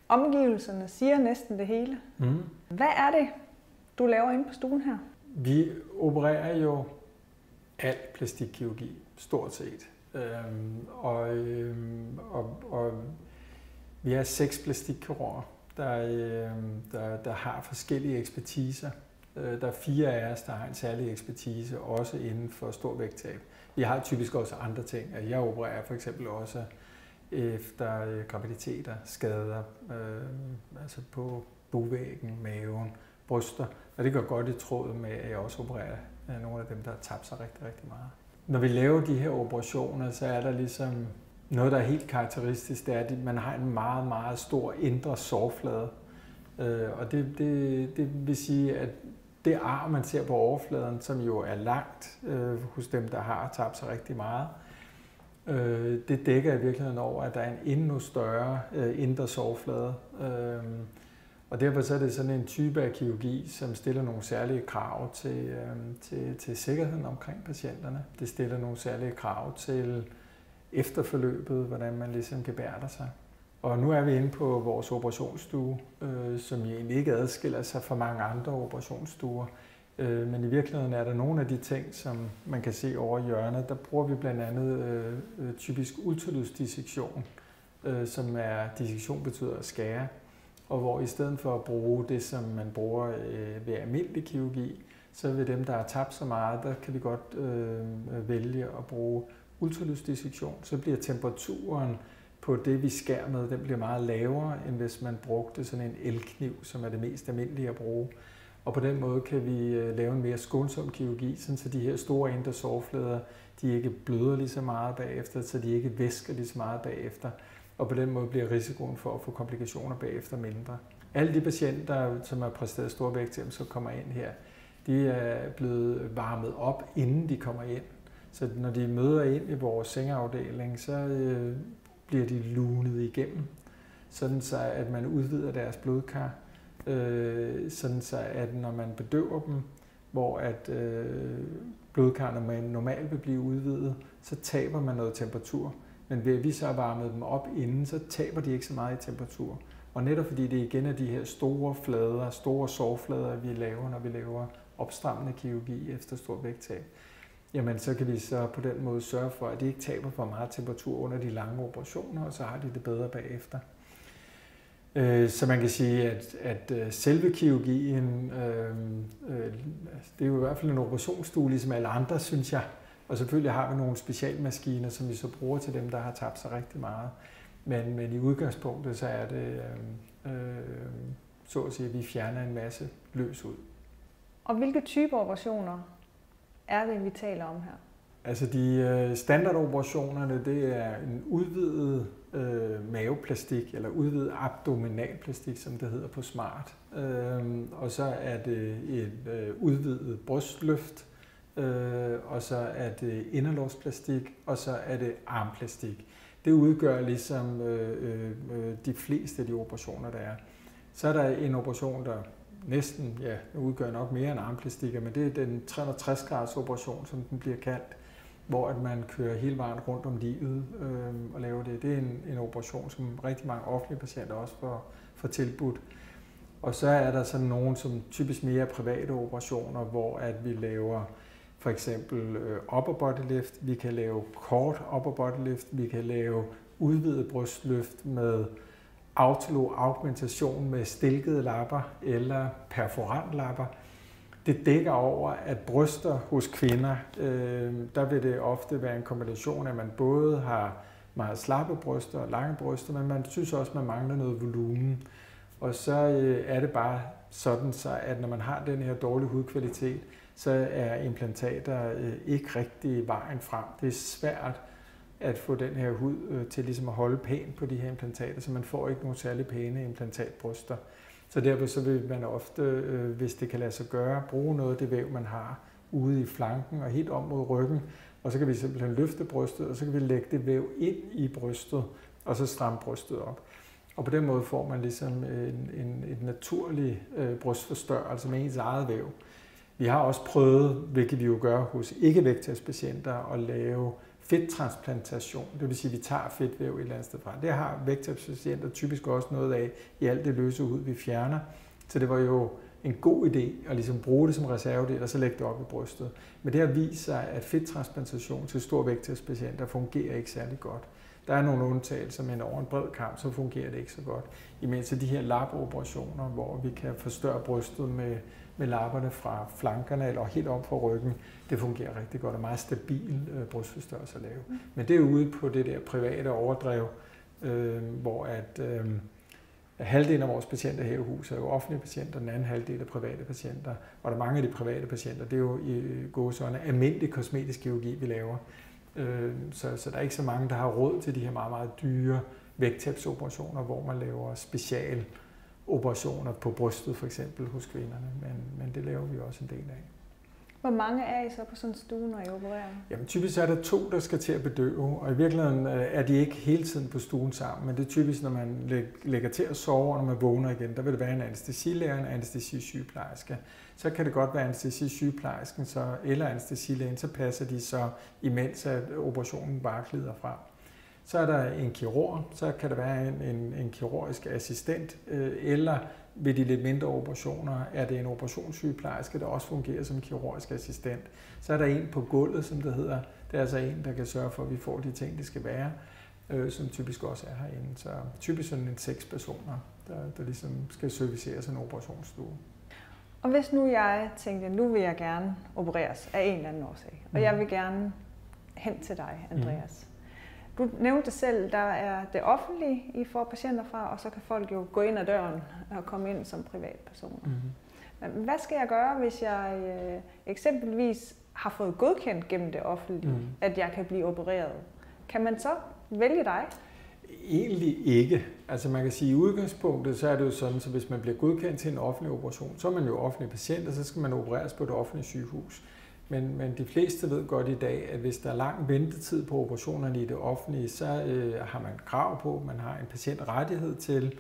Omgivelserne siger næsten det hele. Mm. Hvad er det, du laver inde på stuen her? Vi opererer jo al plastikkirurgi, stort set. Og vi er 6 plastikkirurger, der har forskellige ekspertiser. Der er 4 af os, der har en særlig ekspertise, også inden for stor vægttab. Vi har typisk også andre ting. Jeg opererer for eksempel også efter graviditeter, skader, altså på bugvæggen, maven, bryster. Og det går godt i tråd med, at jeg også opererer nogle af dem, der har tabt sig rigtig, rigtig meget. Når vi laver de her operationer, så er der ligesom noget, der er helt karakteristisk, det er, at man har en meget, meget stor indre sårflade. Og det vil sige, at det ar, man ser på overfladen, som jo er langt hos dem, der har tabt sig rigtig meget, det dækker i virkeligheden over, at der er en endnu større indre sårflade. Og derfor så er det sådan en type af kirurgi, som stiller nogle særlige krav til sikkerheden omkring patienterne. Det stiller nogle særlige krav til efterforløbet, hvordan man ligesom gebærder sig. Og nu er vi inde på vores operationsstue, som egentlig ikke adskiller sig fra mange andre operationsstuer. Men i virkeligheden er der nogle af de ting, som man kan se over hjørnet. Der bruger vi blandt andet typisk ultralydsdissektion, som er, dissektion betyder at skære. Og hvor i stedet for at bruge det, som man bruger ved almindelig kirurgi, så ved dem, der har tabt så meget, der kan vi godt vælge at bruge ultralydsdissektion. Så bliver temperaturen på det, vi skærer med, den bliver meget lavere, end hvis man brugte sådan en elkniv, som er det mest almindelige at bruge. Og på den måde kan vi lave en mere skånsom kirurgi, så de her store indre sårflader, de ikke bløder lige så meget bagefter, så de ikke væsker lige så meget bagefter. Og på den måde bliver risikoen for at få komplikationer bagefter mindre. Alle de patienter, som har præsteret store vægttab, som kommer ind her, de er blevet varmet op, inden de kommer ind. Så når de møder ind i vores sengeafdeling, så bliver de lunet igennem, sådan så at man udvider deres blodkar, sådan så at når man bedøver dem, hvor at blodkarrene normalt vil blive udvidet, så taber man noget temperatur. Men ved at vi så har varmet dem op inden, så taber de ikke så meget i temperatur. Og netop fordi det igen er de her store flader, store sårflader, vi laver, når vi laver opstrammende kirurgi efter stor vægttab, jamen så kan vi så på den måde sørge for, at de ikke taber for meget temperatur under de lange operationer, og så har de det bedre bagefter. Så man kan sige, at selve kirurgien, det er jo i hvert fald en operationsstue, ligesom alle andre, synes jeg. Og selvfølgelig har vi nogle specialmaskiner, som vi så bruger til dem, der har tabt sig rigtig meget. Men i udgangspunktet, så er det, så at sige, at vi fjerner en masse løs ud. Og hvilke typer operationer er det, vi taler om her? Altså de standardoperationerne, det er en udvidet maveplastik, eller udvidet abdominalplastik, som det hedder på smart. Og så er det et udvidet brystløft, og så er det inderlårsplastik, og så er det armplastik. Det udgør ligesom de fleste af de operationer, der er. Så er der en operation, der næsten udgør nok mere end armplastikker, men det er den 360-graders operation, som den bliver kaldt, hvor at man kører hele vejen rundt om livet og laver det. Det er en operation, som rigtig mange offentlige patienter også får tilbudt. Og så er der sådan nogle, som typisk mere private operationer, hvor at vi laver for eksempel upper body lift, vi kan lave kort upper body lift, vi kan lave udvidet brystløft med autoaugmentation med stilkede lapper eller perforantlapper. Det dækker over, at bryster hos kvinder, der vil det ofte være en kombination af, at man både har meget slappe bryster og lange bryster, men man synes også, at man mangler noget volumen. Og så er det bare sådan, at når man har den her dårlige hudkvalitet, så er implantater ikke rigtig vejen frem. Det er svært at få den her hud til ligesom at holde pænt på de her implantater, så man får ikke nogen særlig pæne implantatbryster. Så derfor så vil man ofte, hvis det kan lade sig gøre, bruge noget af det væv, man har ude i flanken og helt om mod ryggen, og så kan vi simpelthen løfte brystet, og så kan vi lægge det væv ind i brystet, og så stramme brystet op. Og på den måde får man ligesom et naturlig brystforstørrelse med ens eget væv. Vi har også prøvet, hvilket vi jo gør hos ikke-vægttabspatienter, at lave fedttransplantation. Det vil sige, at vi tager fedtvæv et eller andet sted fra. Det har vægttabspatienter typisk også noget af i alt det løse hud, vi fjerner. Så det var jo en god idé at ligesom bruge det som reservedel og så lægge det op i brystet. Men det har vist sig, at fedttransplantation til stor vægttabspatienter fungerer ikke særlig godt. Der er nogle undtagelser, men over en bred kamp, så fungerer det ikke så godt. Imens de her lappeoperationer, hvor vi kan forstørre brystet med lapperne fra flankerne eller helt op fra ryggen, det fungerer rigtig godt og meget stabil brystforstørrelse at lave. Men det er ude på det der private overdrev, hvor at halvdelen af vores patienter her i huset er jo offentlige patienter, den anden halvdel er private patienter. Og der mange af de private patienter, det er jo i gåseøjne almindelig kosmetisk kirurgi, vi laver. Så der er ikke så mange, der har råd til de her meget, meget dyre vægttabsoperationer, hvor man laver specialoperationer på brystet for eksempel hos kvinderne. Men det laver vi også en del af. Hvor mange er I så på sådan en stue, når I opererer? Jamen typisk er der 2, der skal til at bedøve, og i virkeligheden er de ikke hele tiden på stuen sammen, men det er typisk, når man lægger til at sove, og når man vågner igen, der vil det være en anæstesilærer og en anæstesisygeplejerske. Så kan det godt være anæstesisygeplejersken eller anæstesilægen, så passer de så imens at operationen bare glider frem. Så er der en kirurg, så kan der være en kirurgisk assistent, eller ved de lidt mindre operationer er det en operationssygeplejerske, der også fungerer som kirurgisk assistent. Så er der en på gulvet, som det hedder. Det er altså en, der kan sørge for, at vi får de ting, det skal være, som typisk også er herinde. Så typisk sådan en 6 personer, der ligesom skal servicere sådan en operationsstue. Og hvis nu jeg tænkte, nu vil jeg gerne opereres af en eller anden årsag, og jeg vil gerne hen til dig, Andreas. Du nævnte selv, der er det offentlige, I får patienter fra, og så kan folk jo gå ind ad døren og komme ind som privatpersoner. Men hvad skal jeg gøre, hvis jeg eksempelvis har fået godkendt gennem det offentlige, at jeg kan blive opereret? Kan man så vælge dig? Egentlig ikke. Altså man kan sige, at i udgangspunktet, så er det jo sådan, så hvis man bliver godkendt til en offentlig operation, så er man jo offentlig patient, og så skal man opereres på det offentlige sygehus. Men de fleste ved godt i dag, at hvis der er lang ventetid på operationerne i det offentlige, så har man krav på, man har en patientrettighed til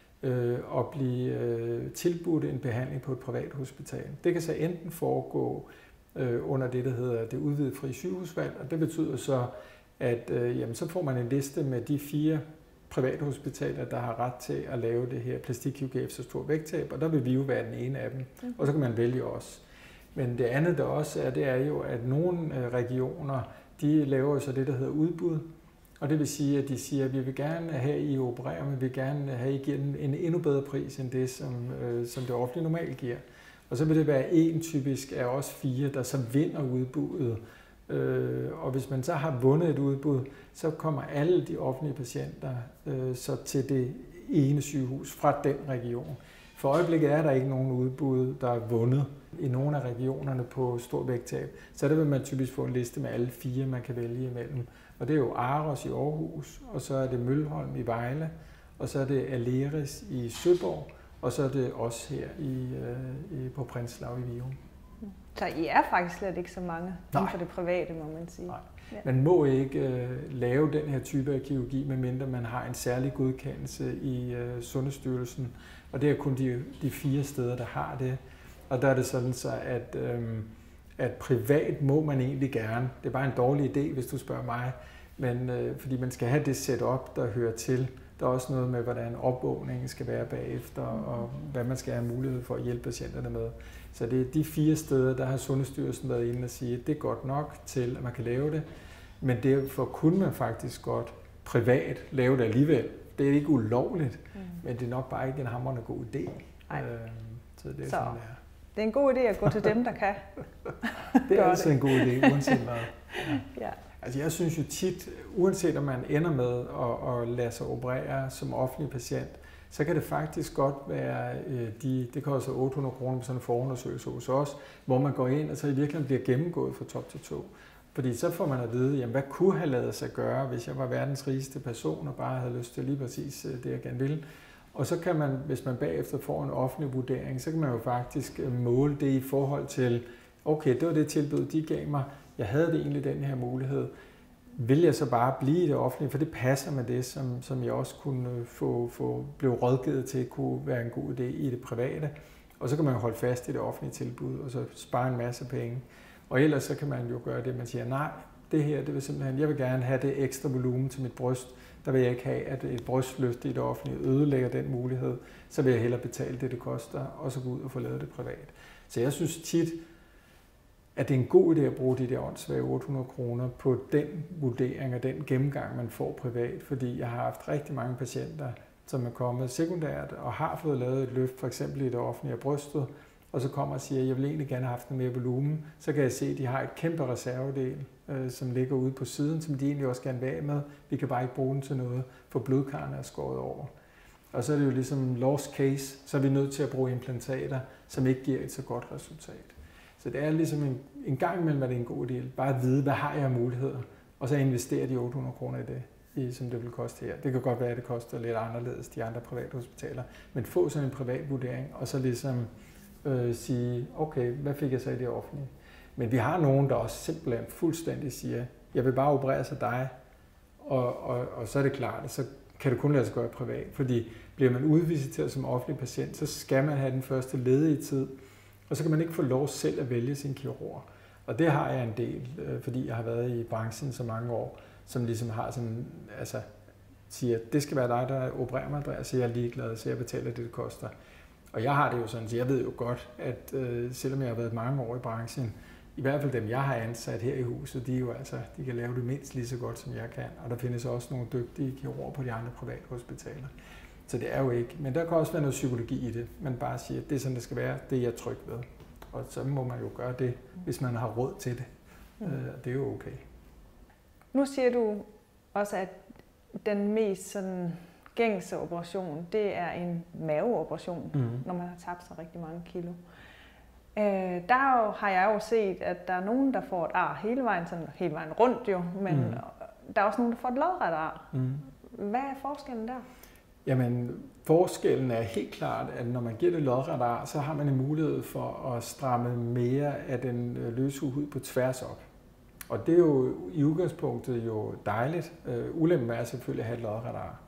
at blive tilbudt en behandling på et privat hospital. Det kan så enten foregå under det, der hedder det udvidede frie sygehusvalg, og det betyder så, at så får man en liste med de 4 private hospitaler, der har ret til at lave det her plastikkirurgi efter stor vægttab, og der vil vi jo være den ene af dem, og så kan man vælge os. Men det andet, der også er, det er jo, at nogle regioner, de laver så det, der hedder udbud. Og det vil sige, at de siger, at vi vil gerne have, I opererer, men vi vil gerne have, I giver en endnu bedre pris, end det, som det offentlige normalt giver. Og så vil det være en typisk af os 4, der så vinder udbuddet. Og hvis man så har vundet et udbud, så kommer alle de offentlige patienter så til det ene sygehus fra den region. For øjeblikket er der ikke nogen udbud, der er vundet i nogle af regionerne på stor vægttab. Så der vil man typisk få en liste med alle 4, man kan vælge imellem. Og det er jo Aros i Aarhus, og så er det Mølholm i Vejle, og så er det Aleris i Søborg, og så er det også her på Prinslav i Virum. Så I er faktisk slet ikke så mange inden for det private, må man sige. Nej. Ja. Man må ikke lave den her type af kirurgi, medmindre man har en særlig godkendelse i Sundhedsstyrelsen. Og det er kun de 4 steder, der har det. Og der er det sådan så, at privat må man egentlig gerne. Det er bare en dårlig idé, hvis du spørger mig. Men fordi man skal have det setup, der hører til. Der er også noget med, hvordan opvågningen skal være bagefter, og hvad man skal have mulighed for at hjælpe patienterne med. Så det er de 4 steder, der har Sundhedsstyrelsen været inde og sige, at det er godt nok til, at man kan lave det. Men derfor kunne man faktisk godt privat lave det alligevel. Det er ikke ulovligt, men det er nok bare ikke en hamrende god idé. Så det er sådan, det er. Det er en god idé at gå til dem, der kan. Det er altid en god idé, uanset hvad. Ja. Altså jeg synes jo tit, uanset om man ender med at lade sig operere som offentlig patient, så kan det faktisk godt være, det koster 800 kroner på sådan en forundersøgelse hos os, hvor man går ind og så i virkeligheden bliver gennemgået fra top til tå. Fordi så får man at vide, jamen, hvad kunne have ladet sig gøre, hvis jeg var verdens rigeste person og bare havde lyst til lige præcis det, jeg gerne ville. Og så kan man, hvis man bagefter får en offentlig vurdering, så kan man jo faktisk måle det i forhold til, okay, det var det tilbud, de gav mig, jeg havde det egentlig den her mulighed. Vil jeg så bare blive i det offentlige, for det passer med det, som jeg også kunne blive rådgivet til, kunne være en god idé i det private. Og så kan man jo holde fast i det offentlige tilbud, og så spare en masse penge. Og ellers så kan man jo gøre det, man siger, nej, Det her, det vil simpelthen, jeg vil gerne have det ekstra volumen til mit bryst. Der vil jeg ikke have, at et brystløft i det offentlige ødelægger den mulighed. Så vil jeg hellere betale det koster, og så gå ud og få lavet det privat. Så jeg synes tit, at det er en god idé at bruge de der åndssvage 800 kroner på den vurdering og den gennemgang, man får privat. Fordi jeg har haft rigtig mange patienter, som er kommet sekundært og har fået lavet et løft, for eksempel i det offentlige af brystet, og så kommer og siger, at jeg vil egentlig gerne have haft noget mere volumen. Så kan jeg se, at de har et kæmpe reservedel, som ligger ude på siden, som de egentlig også gerne vil af med. Vi kan bare ikke bruge den til noget, for blodkarrene er skåret over. Og så er det jo ligesom lost case, så er vi nødt til at bruge implantater, som ikke giver et så godt resultat. Så det er ligesom en gang imellem, at det er en god idé. Bare at vide, hvad har jeg af muligheder, og så investere de 800 kroner i det, som det vil koste her. Det kan godt være, at det koster lidt anderledes de andre private hospitaler, men få sådan en privat vurdering, og så ligesom sige, okay, hvad fik jeg så i det offentlige? Men vi har nogen, der også simpelthen fuldstændig siger, jeg vil bare operere sig dig, og så er det klart, at så kan det kun lade sig gøre privat, fordi bliver man udvisiteret som offentlig patient, så skal man have den første ledige tid, og så kan man ikke få lov selv at vælge sin kirurg. Og det har jeg en del, fordi jeg har været i branchen så mange år, som ligesom har sådan, altså siger, det skal være dig, der opererer mig, Andreas, så jeg er ligeglad, så jeg betaler det koster. Og jeg har det jo sådan, så jeg ved jo godt, at selvom jeg har været mange år i branchen, i hvert fald dem, jeg har ansat her i huset, de kan lave det mindst lige så godt, som jeg kan. Og der findes også nogle dygtige kirurger på de andre private hospitaler. Så det er jo ikke. Men der kan også være noget psykologi i det. Man bare siger, at det er sådan, det skal være. Det er jeg tryg ved. Og så må man jo gøre det, hvis man har råd til det. Det er jo okay. Nu siger du også, at den mest sådan gængse operation, det er en maveoperation, når man har tabt sig rigtig mange kilo. Der har jeg jo set, at der er nogen, der får et ar hele vejen rundt jo, men der er også nogen, der får et lodret ar. Hvad er forskellen der? Jamen, forskellen er helt klart, at når man giver det lodret ar, så har man en mulighed for at stramme mere af den løse hud på tværs op. Og det er jo i udgangspunktet jo dejligt. Ulempen er selvfølgelig at have et lodret ar.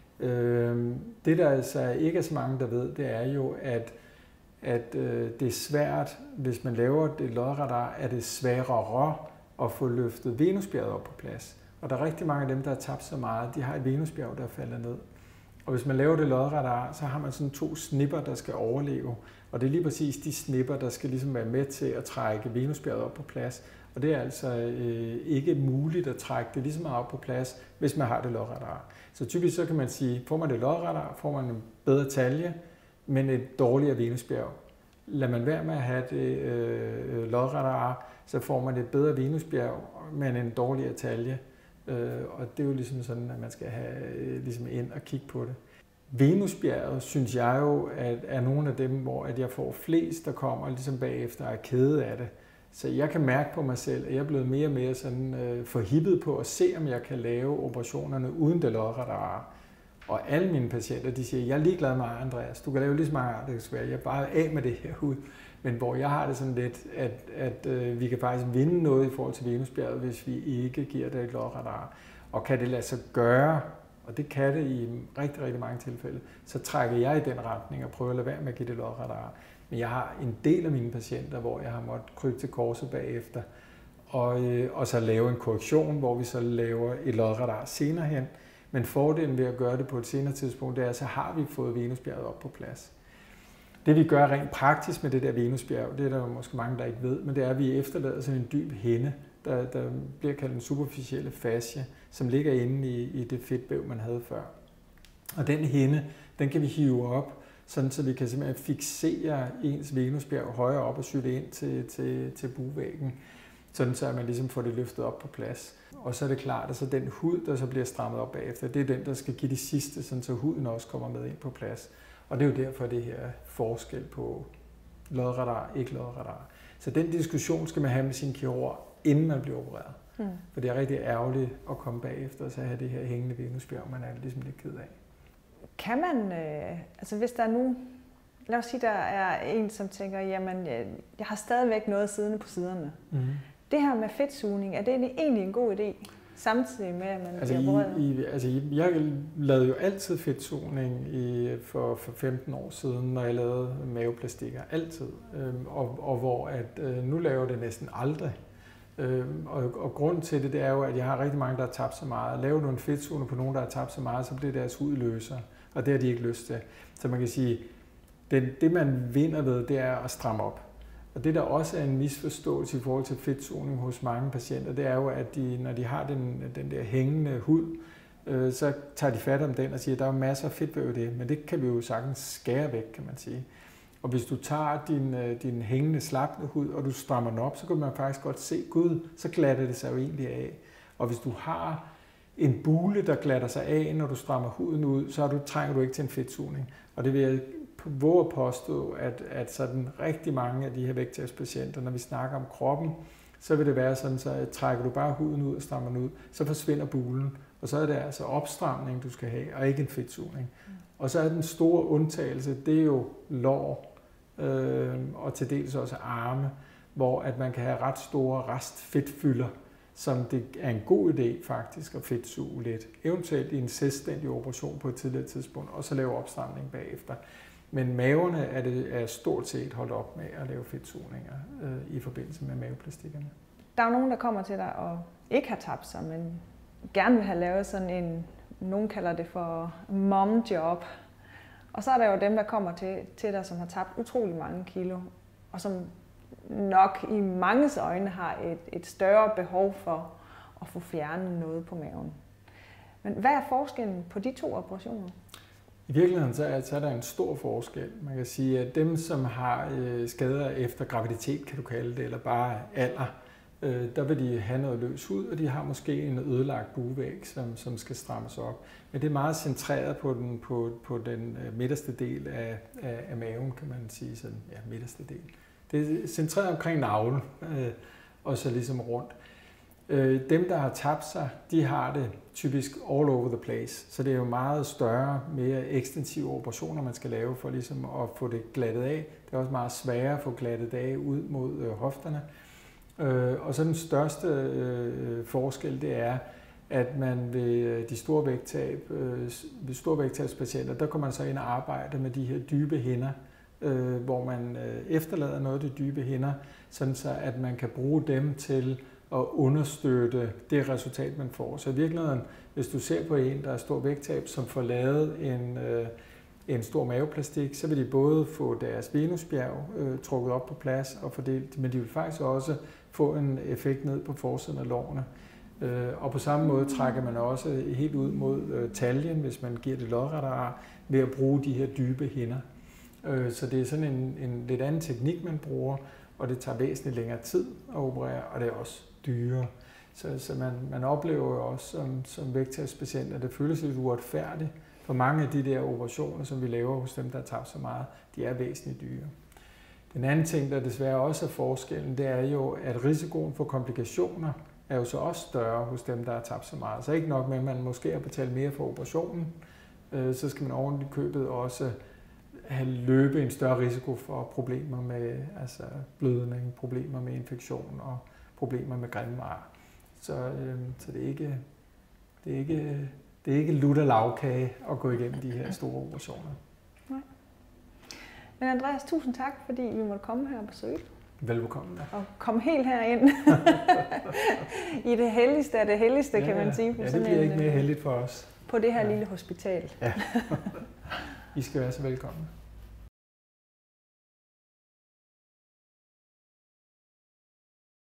Det, der altså ikke er så mange, der ved, det er jo, at det er svært, hvis man laver det lodret ar, er det sværere at få løftet venusbjerget op på plads. Og der er rigtig mange af dem, der har tabt så meget, de har et venusbjerg, der falder ned. Og hvis man laver det lodret ar, så har man sådan 2 snipper, der skal overleve. Og det er lige præcis de snipper, der skal ligesom være med til at trække venusbjerget op på plads. Og det er altså ikke muligt at trække det lige så meget op på plads, hvis man har det lodret ar. Så typisk så kan man sige, får man det lodret ar, får man en bedre talje, men et dårligere venusbjerg. Lad man være med at have det lodret ar, så får man et bedre venusbjerg, men en dårligere talje. Og det er jo ligesom sådan, at man skal have ligesom ind og kigge på det. Venusbjerget synes jeg jo, at er nogle af dem, hvor at jeg får flest, der kommer ligesom bagefter og er kede af det. Så jeg kan mærke på mig selv, at jeg er blevet mere og mere sådan, forhippet på at se, om jeg kan lave operationerne uden det lodret ar. Og alle mine patienter, de siger, jeg er ligeglad med Andreas, du kan lave lige så mange ar, det kan svære, jeg er bare af med det her hud. Men hvor jeg har det sådan lidt, at vi kan faktisk vinde noget i forhold til venusbjerget, hvis vi ikke giver det et lodret ar. Og kan det lade sig gøre, og det kan det i rigtig, rigtig mange tilfælde, så trækker jeg i den retning og prøver at lade være med at give det lodret ar. Men jeg har en del af mine patienter, hvor jeg har måttet krybe til korset bagefter, og så lave en korrektion, hvor vi så laver et lodret ar senere hen. Men fordelen ved at gøre det på et senere tidspunkt, det er, så har vi fået venusbjerget op på plads. Det vi gør rent praktisk med det der venusbjerg, det er der måske mange, der ikke ved, men det er, at vi efterlader sådan en dyb hinde, der bliver kaldt en superficielle fascie, som ligger inde i det fedtvæv, man havde før. Og den hinde, den kan vi hive op, sådan så vi kan simpelthen fixere ens venusbjerg højere op og sy det ind til bugvæggen, sådan så man ligesom får det løftet op på plads. Og så er det klart, at så den hud, der så bliver strammet op bagefter, det er den, der skal give det sidste, sådan så huden også kommer med ind på plads. Og det er jo derfor, det her forskel på lodret ar, ikke lodret ar. Så den diskussion skal man have med sin kirurg, inden man bliver opereret. For det er rigtig ærgerligt at komme bagefter og så have det her hængende venusbjerg, man er ligesom lidt ked af. Kan man, altså hvis der er nu, lad os sige, der er en, som tænker, jamen, jeg har stadigvæk noget siddende på siderne. Det her med fedtsugning, er det egentlig en god idé, samtidig med, at man bliver opereret? Jeg lavede jo altid fedtsugning for 15 år siden, når jeg lavede maveplastikker. Altid. Og hvor nu laver det næsten aldrig. Og grund til det er jo, at jeg har rigtig mange, der har tabt så meget. Laver du en fedtzone på nogen, der har tabt så meget, så bliver deres hud løsere, og det har de ikke lyst til. Så man kan sige, det man vinder ved, det er at stramme op. Og det der også er en misforståelse i forhold til fedtzoning hos mange patienter, det er jo, at når de har den der hængende hud, så tager de fat om den og siger, at der er masser af fedtvæv i det, men det kan vi jo sagtens skære væk, kan man sige. Og hvis du tager din hængende, slappende hud, og du strammer den op, så kan man faktisk godt se, gud, så glatter det sig jo egentlig af. Og hvis du har en bule, der glatter sig af, når du strammer huden ud, så trænger du ikke til en fedtzoning. Og det vil jeg våge at påstå, at sådan rigtig mange af de her vægttabspatienter, når vi snakker om kroppen, så vil det være sådan, så trækker du bare huden ud og strammer den ud, så forsvinder bulen. Og så er det altså opstramning, du skal have, og ikke en fedtzoning. Og så er den store undtagelse, det er jo lår, og til dels også arme, hvor at man kan have ret store restfedtfylder, som det er en god idé faktisk at fedtsuge lidt. Eventuelt i en selvstændig operation på et tidligere tidspunkt, og så lave opstramning bagefter. Men maverne er stort set holdt op med at lave fedtsugninger i forbindelse med maveplastikkerne. Der er jo nogen, der kommer til dig og ikke har tabt sig, men gerne vil have lavet sådan en, nogen kalder det for mom-job. Og så er der jo dem, der kommer til dig, som har tabt utrolig mange kilo, og som nok i manges øjne har et større behov for at få fjernet noget på maven. Men hvad er forskellen på de to operationer? I virkeligheden så er der en stor forskel. Man kan sige, at dem, som har skader efter graviditet, kan du kalde det, eller bare alder, der vil de have noget løs hud, og de har måske en ødelagt buvæg, som skal strammes op. Men det er meget centreret på den midterste del af maven, kan man sige. Sådan, ja, midterste del. Det er centreret omkring navlen, og så ligesom rundt. Dem, der har tabt sig, de har det typisk all over the place. Så det er jo meget større, mere ekstensive operationer, man skal lave for ligesom at få det glattet af. Det er også meget sværere at få glattet af ud mod hofterne. Og så den største forskel, det er, at man ved de store vægttab, ved store vægttabspatienter, der kommer man så ind og arbejde med de her dybe hinder, hvor man efterlader noget af de dybe hinder, sådan så at man kan bruge dem til at understøtte det resultat, man får. Så i virkeligheden, hvis du ser på en, der er stor vægttab, som får lavet en stor maveplastik, så vil de både få deres venusbjerg trukket op på plads og fordelt, men de vil faktisk også få en effekt ned på forsiden af lårene. Og på samme måde trækker man også helt ud mod taljen, hvis man giver det lodrette ar, ved at bruge de her dybe hinder. Så det er sådan en lidt anden teknik, man bruger, og det tager væsentligt længere tid at operere, og det er også dyrere. Så man oplever jo også som vægttabspatient, at det føles lidt uretfærdigt. For mange af de der operationer, som vi laver hos dem, der har tabt så meget, de er væsentligt dyre. Den anden ting, der desværre også er forskellen, det er jo, at risikoen for komplikationer er jo så også større hos dem, der har tabt så meget. Så ikke nok med, at man måske har betalt mere for operationen, så skal man oven i købet også løbe en større risiko for problemer med blødning, problemer med infektion og problemer med grimme ar. Så det er ikke lutter lavkage at gå igennem de her store operationer. Nej. Men Andreas, tusind tak, fordi vi måtte komme her og besøge. Velbekomme. Og komme helt herind i det helligste af det helligste, kan man sige. Ja, det bliver ikke mere heldigt for os. På det her lille hospital. Ja. I skal være så velkomne.